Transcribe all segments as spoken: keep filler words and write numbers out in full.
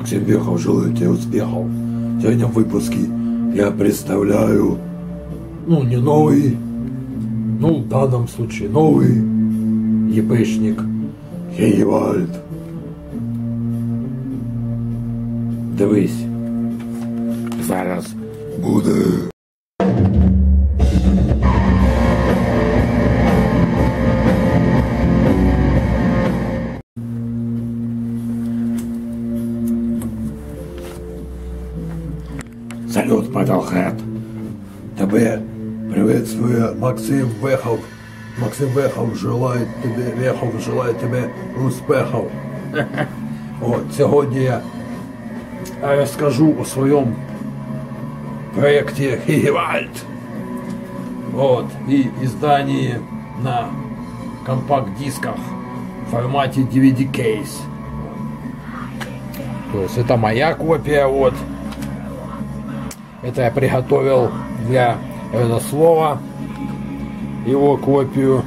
Максим Вехов, желаю тебе успехов. Сегодня в выпуске я представляю, ну, не новый, ну, в данном случае новый епешник Гейвальд. Дивись, зараз буде. Салют, Metalhead. Тебе приветствує Максим Вехов. Максим Вехов желает тебе, Вехов желает тебе успехов. От, сьогодні я розкажу о своєму проєкті Гейвальд. От, і издании на компакт-дисках в формате ди ви ди кейс. То есть это моя копия, вот. Это я приготовил для Родослова, его копию.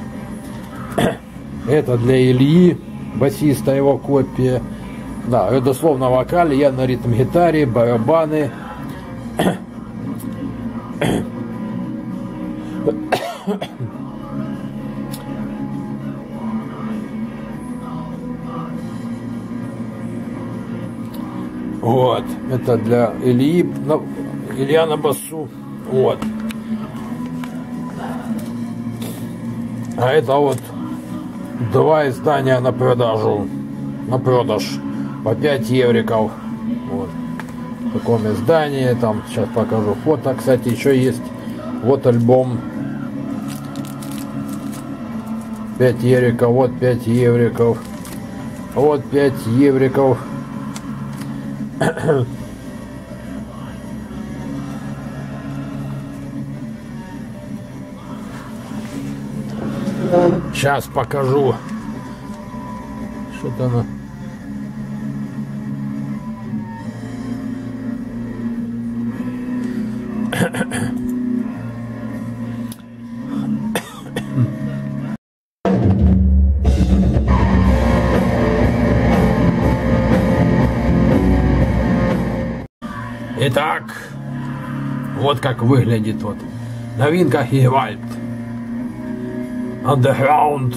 Это для Ильи, басиста, его копия. Да, Родослов на вокале, я на ритм-гитаре, барабаны. Вот, это для Ильи, Илья на басу, вот. А это вот два издания на продажу, на продаж по пять евриков. Вот. В таком издании, там сейчас покажу фото, кстати, еще есть. Вот альбом. пять евриков, вот пять евриков. Вот пять евриков. Сейчас покажу. Что-то оно. Итак, вот как выглядит вот новинка Гейвальд. Underground.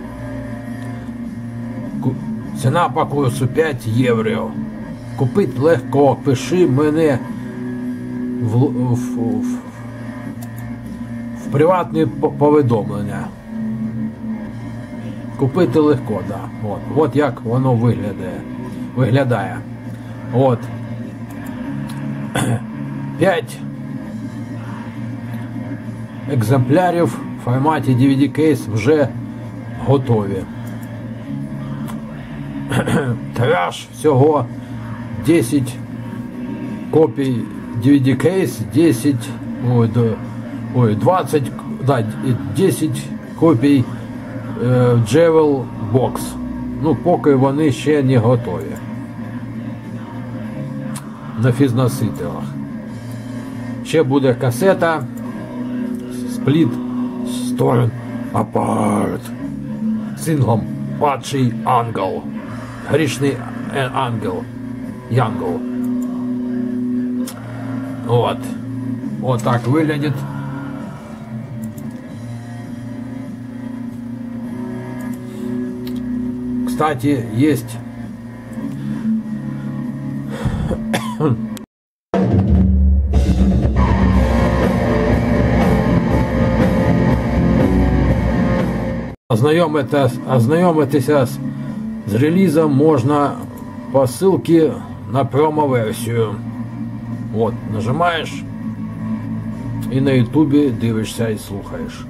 Ціна по курсу п'ять євро. Купить легко, пиши мене в, в, в, в приватні повідомлення. Купити легко, да. От, от як воно виглядає. Виглядає. От. п'ять екземплярів в форматі ді ві ді кейс вже готові. Тираж всього десять копій ді ві ді кейс, десять, ой, ой, двадцять, да, десять копій е, Jewel Box. Ну, поки вони ще не готові. На фізносителях. Ще буде касета Split Torn Apart синглом Падший Ангел. Грішний ангел. Янгол. Вот. Вот так выглядит. Кстати, есть ознайомитися з релізом можна по ссылке на промо-версію. Вот, нажимаєш і на ютубі дивишся і слухаєш.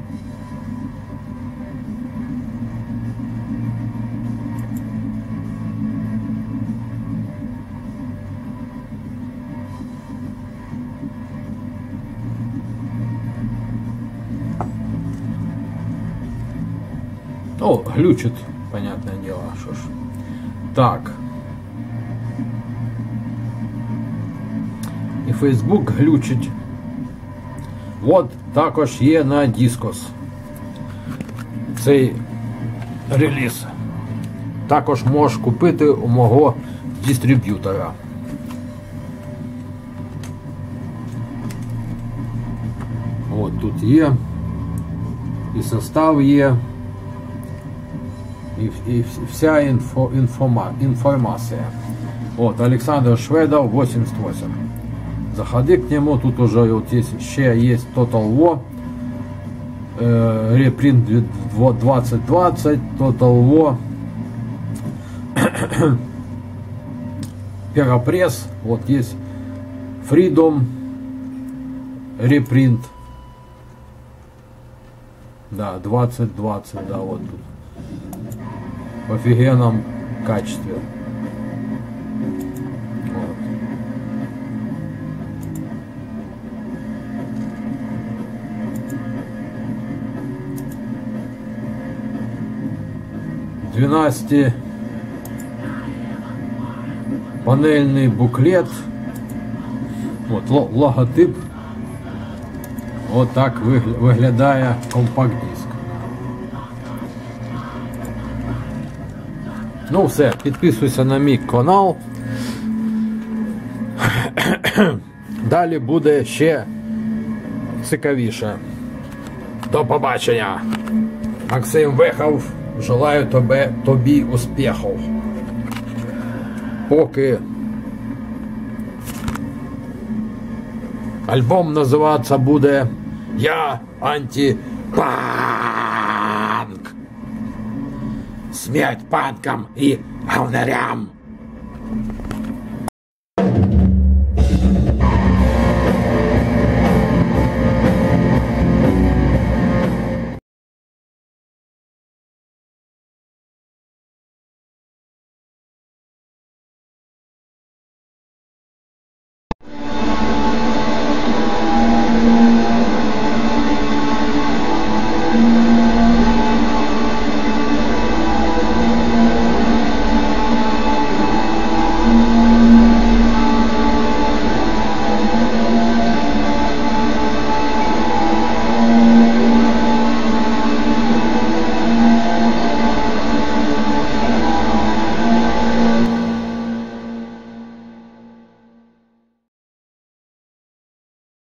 О, глючит, понятное дело, что ж. Так. І Facebook глючить. От також є на Discos цей реліз. Також можеш купити у мого дистриб'ютора. От тут є, і состав є, і, і вся інфо, інформа, інформація. Вот, Александр Шведов, восемьдесят восемь. Заходи к нему, тут уже вот есть, еще есть Total War, э, Reprint двадцать двадцать, Total War, Перопресс, вот есть Freedom, Reprint, да, двадцать двадцать, да, вот тут, в офигенном качестве. двенадцати панельный буклет, вот логотип, вот так виглядає компакт-диск. Ну все, підписуйся на мій канал. Далі буде ще цікавіше. До побачення. Максим Вехов. Желаю тобі, тобі успіхів. Поки альбом називатися буде «Я антипанк». Смерть панкам і говнарям.